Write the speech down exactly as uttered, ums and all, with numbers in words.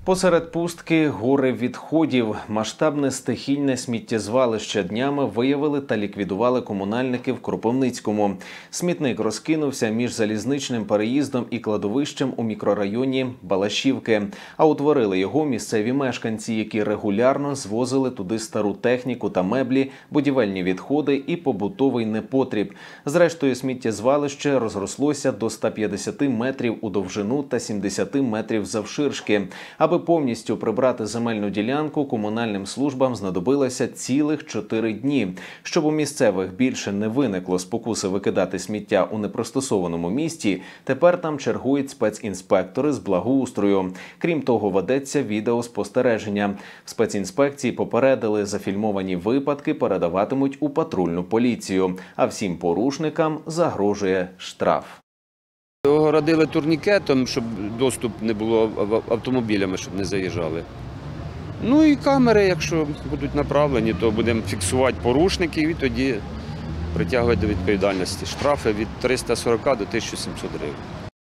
Посеред пустки гори відходів. Масштабне стихійне сміттєзвалище днями виявили та ліквідували комунальники в Кропивницькому. Смітник розкинувся між залізничним переїздом і кладовищем у мікрорайоні Балашівки. А утворили його місцеві мешканці, які регулярно звозили туди стару техніку та меблі, будівельні відходи і побутовий непотріб. Зрештою, сміттєзвалище розрослося до ста п'ятдесяти метрів у довжину та сімдесяти метрів завширшки. Аби повністю прибрати земельну ділянку, комунальним службам знадобилося цілих чотири дні. Щоб у місцевих більше не виникло спокуси викидати сміття у непристосованому місці, тепер там чергують спецінспектори з благоустрою. Крім того, ведеться відеоспостереження. В спецінспекції попередили, зафільмовані випадки передаватимуть у патрульну поліцію. А всім порушникам загрожує штраф. Огородили турнікетом, щоб доступ не було автомобілями, щоб не заїжджали. Ну і камери, якщо будуть направлені, то будемо фіксувати порушників і тоді притягувати до відповідальності. Штрафи від триста сорока до тисячі сімсот гривень.